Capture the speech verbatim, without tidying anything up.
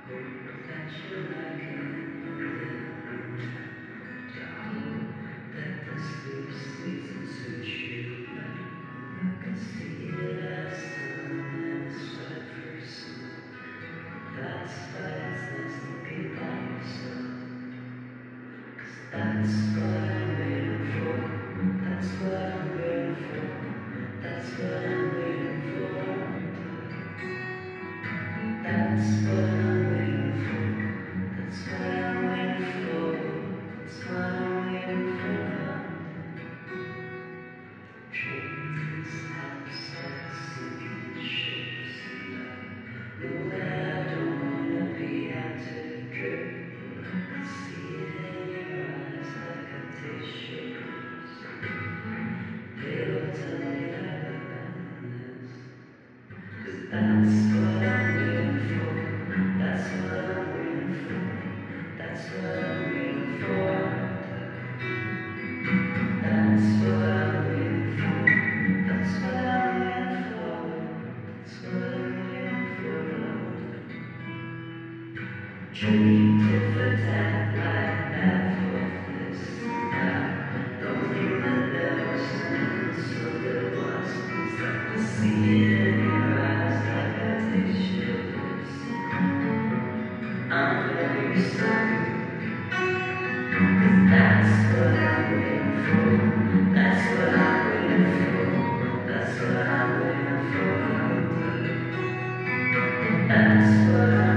that you like it, darling, that the sleep sleeps and suits you. I can see it as done and it's right for some. That's why it's nice to be by yourself. 'Cause that's what I'm waiting for. That's what I'm waiting for. That's what I'm waiting for. That's what I'm waiting for. That's what I'm waiting for. That's what I'm waiting for. Dreams abstract, sinking ships in love. Know that I don't wanna be out to the drip. I can see it in your eyes like a tissue. They will tell me that I've done this. 'Cause that's what I'm waiting for. That's what I'm waiting for. That's what I'm waiting for. That's what I'm waiting for. That's what I'm waiting for. That's what I'm waiting for. Dreamed of a tag like that for this and that. Don't think that there was something, so there was. It's like to see it in your eyes like a taste your lips. I'm very sorry, 'cause that's what I'm waiting for. That's what I'm waiting for. That's what I'm waiting for. That's what I'm